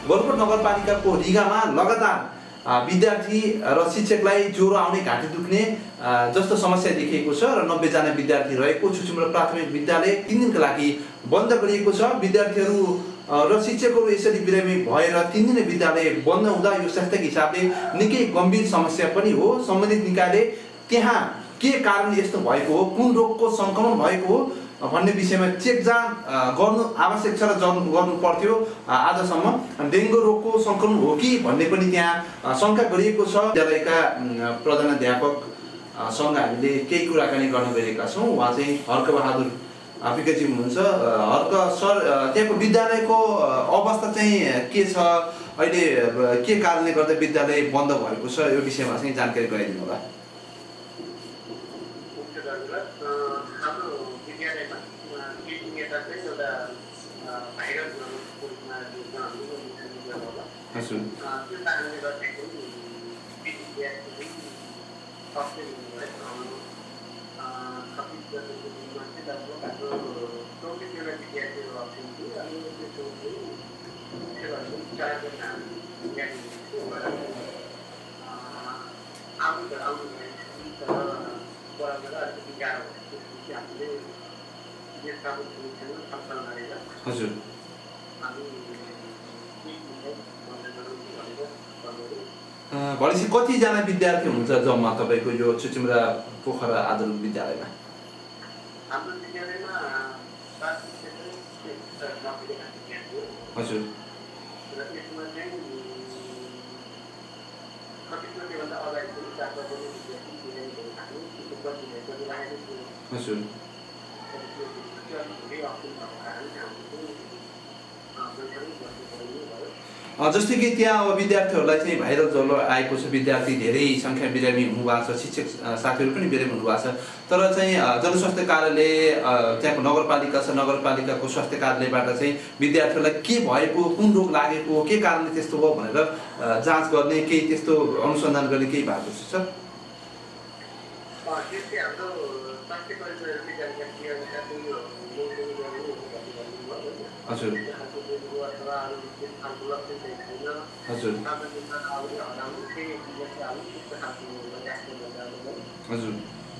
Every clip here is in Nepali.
गलकोट नगरपालिकाको रिगामा लगातार विद्यार्थी र शिक्षकलाई ज्वरो आउने, घाँटी दुख्ने जस्तो समस्या देखिएको छ र 90 जना विद्यार्थी रहेको छुचुमरा प्राथमिक विद्यालय 3 दिनका लागि बन्द गरिएको छ। विद्यार्थीहरू र शिक्षकहरू यसरी बिरामी भएर 3 दिन विद्यालय बन्द हुँदा यो स्वास्थ्यको हिसाबले निकै गम्भीर समस्या पनि हो। सम्बन्धित निकायले त्यहाँ के कारण यस्तो भएको हो, कुन रोगको संक्रमण भएको हो भन्ने विषयमा चेकजाँच गर्नु आवश्यक छ र गर्नु पर्थ्यो। आजसम्म डेङ्गु रोगको संक्रमण हो कि भन्ने पनि त्यहाँ शङ्का गरिएको छ। विद्यालयका प्रधानाध्यापक सँग हामीले केही कुराकानी गर्न गएका छौँ। उहाँ चाहिँ हर्कबहादुर विकेजी हुनुहुन्छ। हर्क सर, त्यहाँको विद्यालयको अवस्था चाहिँ के छ, अहिले के कारणले गर्दा विद्यालय बन्द भएको छ, यो विषयमा चाहिँ जानकारी गराइदिनु होला। हजुर हजुर भनेपछि कतिजना विद्यार्थी हुनुहुन्छ जम्मा तपाईँको यो छुचुमरा पोखरा आधारभूत विद्यालयमा? हजुर हजुर जस्तै कि त्यहाँ अब विद्यार्थीहरूलाई चाहिँ भाइरल ज्वरो आएको छ, विद्यार्थी धेरै सङ्ख्या बिरामी हुनुभएको छ, शिक्षक साथीहरू पनि बिरामी हुनुभएको छ, तर चाहिँ जनस्वास्थ्य कार्यालय त्यहाँको नगरपालिका छ, नगरपालिकाको स्वास्थ्य कार्यालयबाट चाहिँ विद्यार्थीहरूलाई के भएको, कुन रोग लागेको, के कारणले त्यस्तो हो भनेर जाँच गर्ने, केही त्यस्तो अनुसन्धान गर्ने केही भएको छ? हजुर हजुर हजुर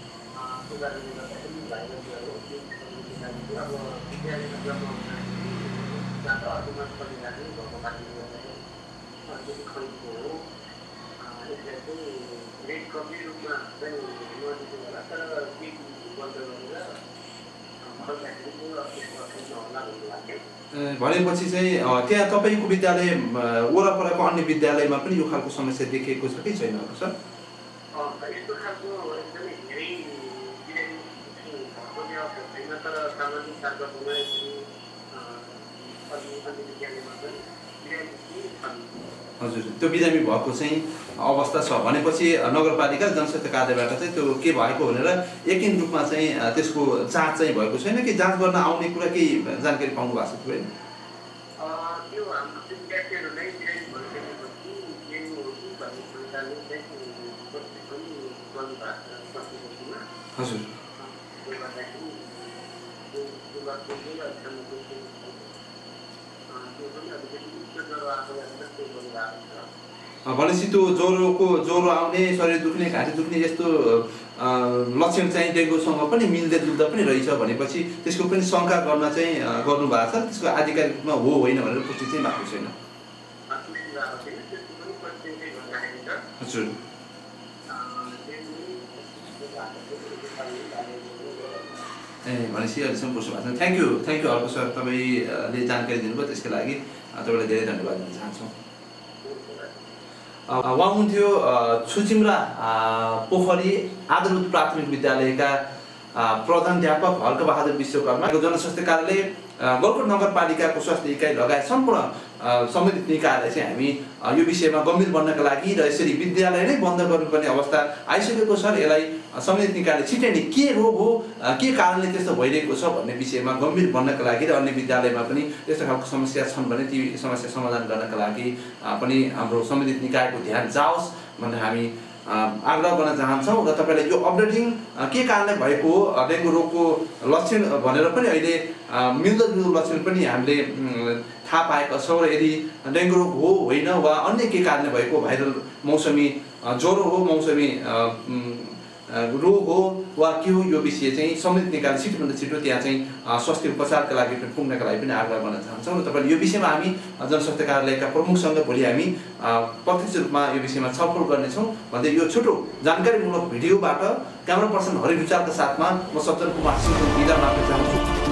भनेपछि चाहिँ त्यहाँ तपाईँको विद्यालय वरपरको अन्य विद्यालयमा पनि यो खालको समस्या देखिएको छ कि छैन सर? हजुर, त्यो बिरामी भएको चाहिँ अवस्था छ भनेपछि नगरपालिका जनस्वास्थ्य कार्यालयबाट चाहिँ त्यो के भएको भनेर एकिन रूपमा चाहिँ त्यसको जाँच चाहिँ भएको छैन कि जाँच गर्न आउने कुरा केही जानकारी पाउनु भएको छ? हजुर भनेपछि त्यो ज्वरो आउने, शरीर दुख्ने, घाँटी दुख्ने यस्तो लक्षण चाहिँ डेङ्गुसँग पनि मिल्दै जुल्दा पनि रहेछ भनेपछि त्यसको पनि शङ्का गर्न चाहिँ गर्नुभएको छ। त्यसको आधिकारिक रूपमा हो होइन भनेर पुष्टि चाहिँ भएको छैन। हजुर भनेपछि अहिलेसम्म पुष्टि भएको छ। थ्याङ्क यू अर्को सर, तपाईँले जानकारी दिनुभयो त्यसको लागि तपाईँलाई धेरै धन्यवाद दिन चाहन्छौँ। उहाँ हुनुहुन्थ्यो छुचुमरा पोखरी आधारभूत प्राथमिक विद्यालयका प्रधानाध्यापक हर्कबहादुर विश्वकर्मा। जनस्वास्थ्य कार्यालय, गलकोट नगरपालिकाको स्वास्थ्य इकाइ लगायत सम्पूर्ण सम्बन्धित निकायलाई चाहिँ हामी यो विषयमा गम्भीर बन्नका लागि र यसरी विद्यालय नै बन्द गर्नुपर्ने अवस्था आइसकेको छ र यसलाई सम्बन्धित निकायले छिटै नै के रोग हो, के कारणले त्यस्तो भइरहेको छ भन्ने विषयमा गम्भीर बन्नका लागि र अन्य विद्यालयमा पनि त्यस्तो खालको समस्या छन् भने ती समस्या समाधान गर्नका लागि पनि हाम्रो सम्बन्धित निकायको ध्यान जाओस् भनेर हामी आग्रह गर्न चाहन्छौँ। र तपाईँलाई यो अपडेटिङ के कारणले भएको हो, डेङ्गु रोगको लक्षण भनेर पनि अहिले मिल्दोजुल्दो लक्षण पनि हामीले थाहा पाएका छौँ। र यदि डेङ्गु रोग हो होइन वा अन्य के कारणले भएको भाइरल मौसमी ज्वरो हो, मौसमी रोग हो वा के हो, यो विषय चाहिँ सम्बन्धित निकायले छिटोभन्दा छिटो त्यहाँ चाहिँ स्वास्थ्य उपचारका लागि पुग्नका लागि पनि आग्रह गर्न चाहन्छौँ। र तपाईँले यो विषयमा हामी जनस्वास्थ्य कार्यालयका प्रमुखसँग भोलि हामी प्रत्यक्ष रूपमा यो विषयमा छलफल गर्नेछौँ भन्दै यो छोटो जानकारीमूलक भिडियोबाट क्यामेरा पर्सन हरि रुचालका साथमा म सज्जन कुमार सिंह बिदा माग्न चाहन्छु।